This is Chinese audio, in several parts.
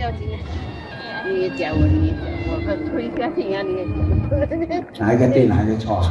你也讲我跟推家庭啊，你也讲。 哪一个对，哪一个错？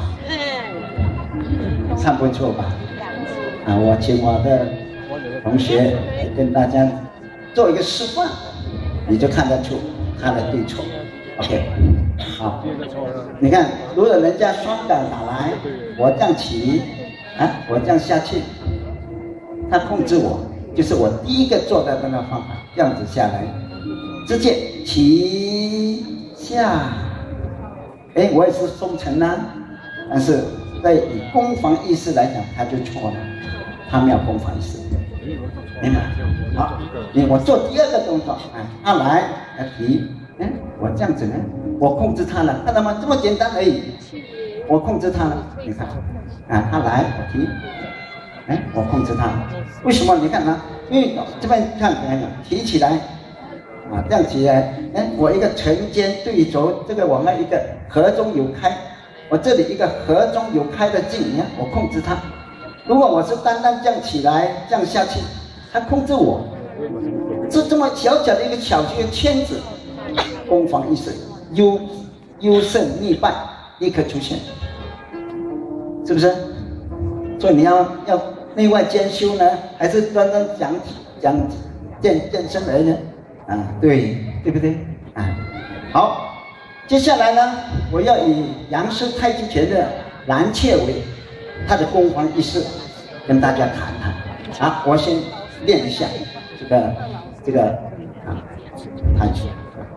算不错吧？啊，我请我的同学跟大家做一个示范，你就看得出他的对错。OK， 好，你看，如果人家双杆打来，我这样起，啊，我这样下去，他控制我，就是我第一个做的那个方法，这样子下来，直接起下，哎，我也是松沉啊，但是在以攻防意识来讲，他就错了，他没有攻防意识，明白？好，我做第二个动作，啊，他来提，哎，我这样子呢，我控制他了，看到吗？这么简单而已，我控制他了，你看，啊，他来我提，哎，我控制他，为什么？你看啊，因为这边看提起来。啊，这样起来，哎，我一个沉肩对轴，这个我们一个合中有开，我这里一个合中有开的劲，你看我控制它。如果我是单单这样起来，这样下去，它控制我，这么小小的一个小圈子，攻防意识，优胜逆败立刻出现，是不是？所以你要内外兼修呢，还是单单讲健身而已呢？啊，对不对？啊，好，接下来呢，我要以杨氏太极拳的蓝切为他的攻防意识，跟大家谈谈。啊，我先练一下这个啊，太极。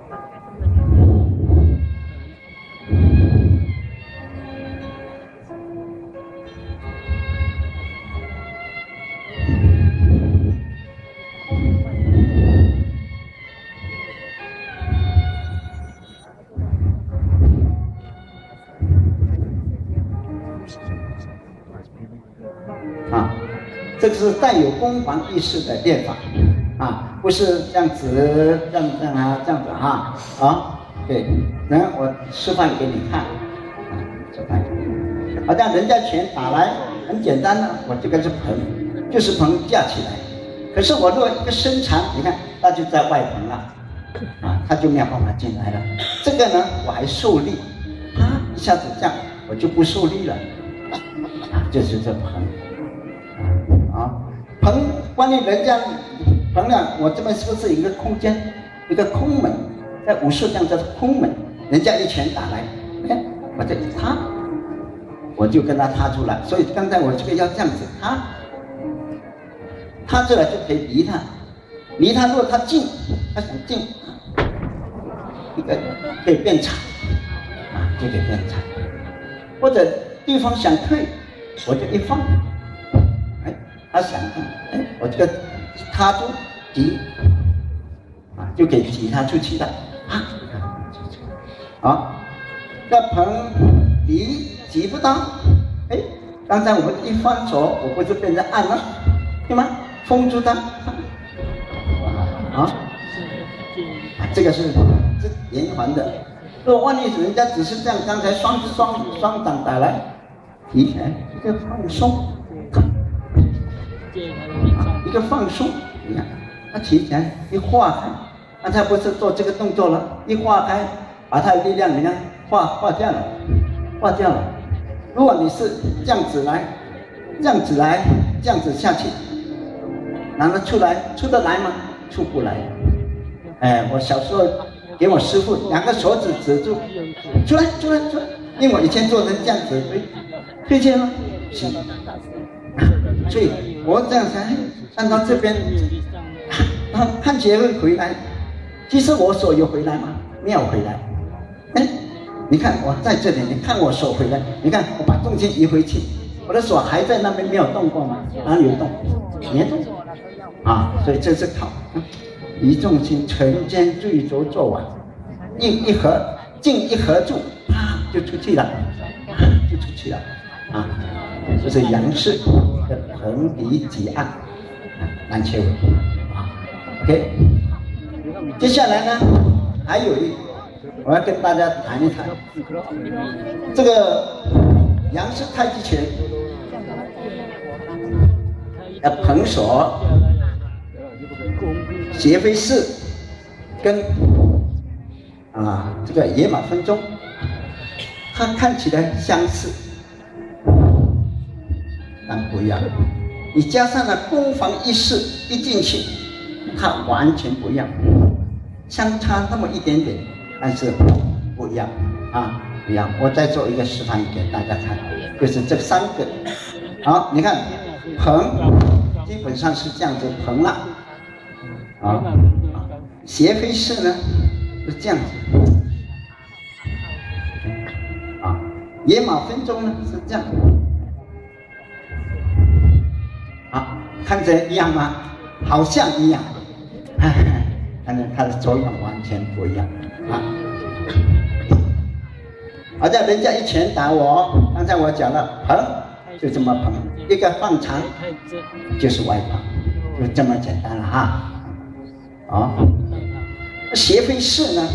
这个是带有攻防意识的练法，啊，不是这样子，这样子哈，啊，对，然后我示范给你看，啊，示范，好像人家拳打来很简单的，我这个是棚，就是棚架起来，可是我如果一个伸长，你看，那就在外棚了，啊，他就没有办法进来了。这个呢，我还受力，啊，一下子这样，我就不受力了，啊，就是这棚。棚，关于人家棚呢，我这边是不是有一个空间，一个空门，在武术上叫做空门，人家一拳打来，哎，我这一踏，我就跟他踏出来。所以刚才我这个要这样子踏出来就可以离他，如果他进，他想进，一个可以变长，啊，就可以变长，或者对方想退，我就一放。他想，哎，我这个踏住挤，啊，就可以挤他出去了，啊，好，这棚挤不到，哎，刚才我们一放手，我不是变成按了，对吗？封住它，啊，这个是连环的。如果万一人家只是这样，刚才双掌打来，提起来，这个放松。一个放松，你看，他提起来一化开，那他不是做这个动作了，一化开，把他的力量你看化掉了。如果你是这样子来，这样子下去，难道出得来吗？出不来。哎，我小时候给我师父2个手指指住，出来，因为我以前做成这样子，推荐吗？行。所以我这样想，按照这边，看起来会回来，其实我手有回来吗？没有回来。哎，你看我在这里，你看我手回来，你看我把重心移回去，我的手还在那边没有动过吗？哪里有动？没动。啊，所以这是靠移重心沉肩坠轴做完，一合劲一合住，啪就出去了，啊，这是杨氏的横笔挤按，蓝切尾，啊 ，OK。接下来呢，还有我要跟大家谈一谈这个杨氏太极拳的捧手斜飞式跟这个野马分鬃，它看起来相似，但不一样。你加上了攻防意识一进去，它完全不一样，相差那么一点点，但是不一样不一样。我再做一个示范给大家看，就是这3个。好，你看横基本上是这样子横了，斜飞式呢是这样子，野马分鬃呢是这样。看着一样吗？好像一样，但是它的作用完全不一样好在人家一拳打我，刚才我讲了横就这么横，一个放长就是外放，就这么简单了斜飞式呢？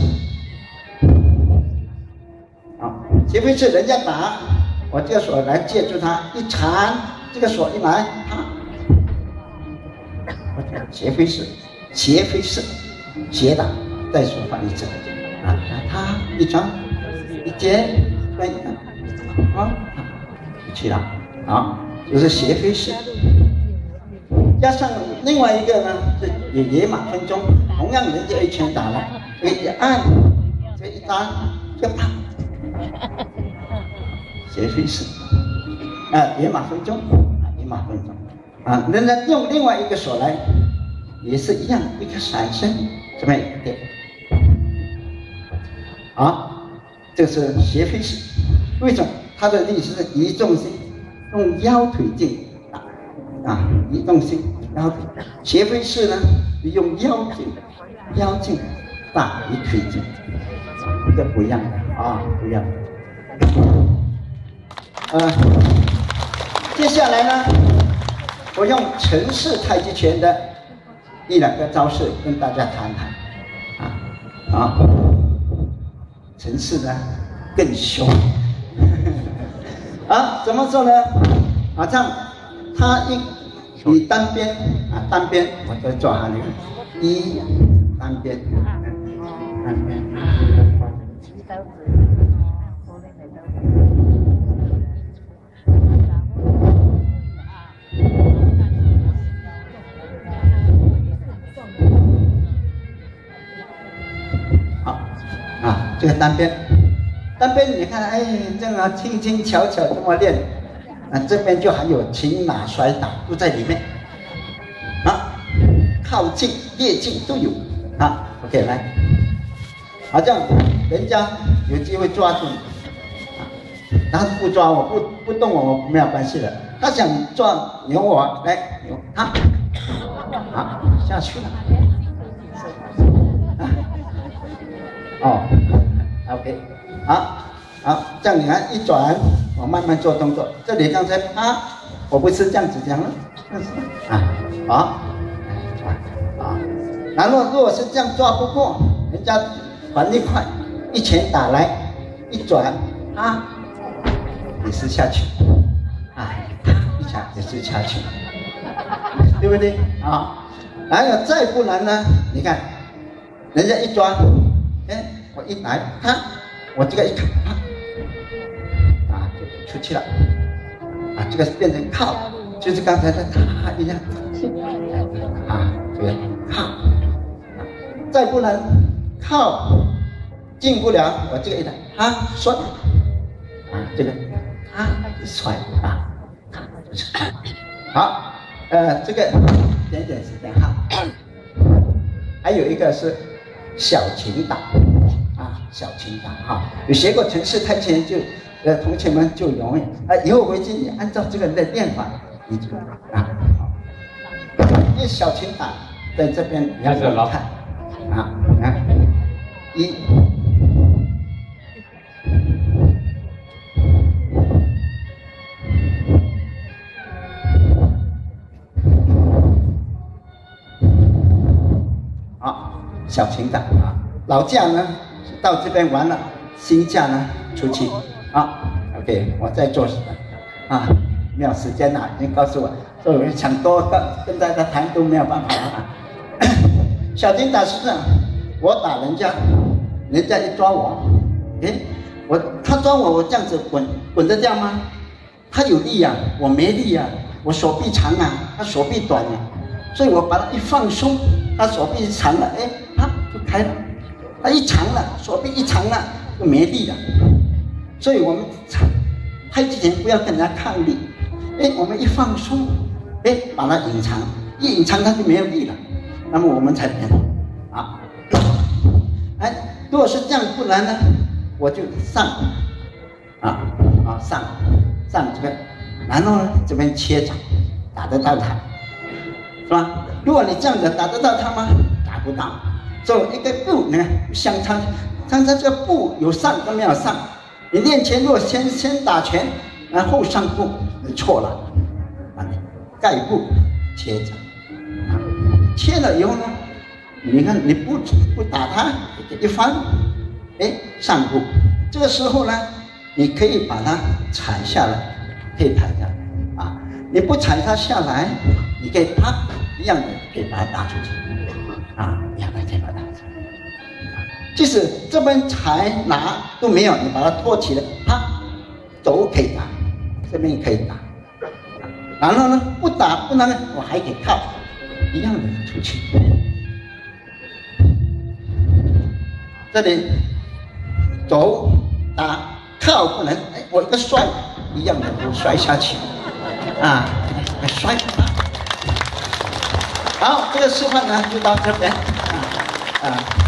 斜飞式人家打，我这个手来借助它，一缠，这个手一来，斜飞式，斜飞式，斜打，再手放一折，它一转，一接，去了，就是斜飞式。加上另外一个呢，是野马分鬃，同样人家一拳打来，这一按，这一扎，就啪，斜飞式，野马分鬃，野马分鬃，人家用另外一个手来，也是一样，一个闪身，这么一点，这是斜飞式。为什么？它的力是移重心，用腰腿劲打，移重心，腰腿。斜飞式呢，用腰劲大于腿劲，这不一样的不一样的。接下来呢，我用陈氏太极拳的1、2个招式跟大家谈谈陈氏呢更凶怎么做呢？这样他以单边单边，我再做那个单边这个单边你看，这样轻轻巧巧这么练，这边就还有擒拿摔打都在里面，靠近、越近都有，OK， 来，这样人家有机会抓住你，他不抓我不动我没有关系的，他想抓扭我来扭下去了，OK， 好，这样你看一转，我慢慢做动作。这里刚才我不是这样子讲了，然后如果是这样抓不过，人家反力快，一拳打来，一转也是下去，一下也是下去，对不对还有再不然呢？你看，人家一抓，我一来，我这个一看，就出去了，这个变成靠，就是刚才的一样，这个靠，再不然靠进不了，我这个一来，摔，这个摔就是好，这个点时间还有一个是小擒打。小擒打有学过陈氏太极拳就同学们就容易以后回去你按照这个的练法，你就因为小擒打在这边你要看你看小擒打老将呢到这边完了，新将呢出去OK， 我再做没有时间了，已经告诉我，所以我想多跟大家谈都没有办法小擒打是这样， 我打人家，人家一抓我，他抓我，我这样子滚得掉吗？他有力啊，我没力啊，我手臂长啊，他手臂短啊，所以我把他一放松，他手臂长了，啪就开了。他一长了，手臂一长了就没力了。所以我们拍之前不要跟人家抗力，我们一放松，把它隐藏，一隐藏它就没有力了，那么我们才变啊。如果是这样，不然呢，我就上上这边，然后呢这边切掌，打得到他，是吧？如果你这样子打得到他吗？打不到。所以一个步呢相差，这个步有上跟没有上。你练拳如果先打拳，然后上步，你错了，盖步切掌，切了以后呢，你看你不打他，一翻，上步，这个时候呢，你可以把它踩下来，可以踩下来啊，你不踩它下来，你可以啪一样的可以把它打出去，一样的可以把它打出去。即使这边踩拿都没有，你把它托起来，啪，都可以打，这边也可以打。然后呢，不打不能呢，我还可以靠，一样的出去。这里走打靠不能，我一个摔，一样的就摔下去，摔。好，这个示范呢就到这边，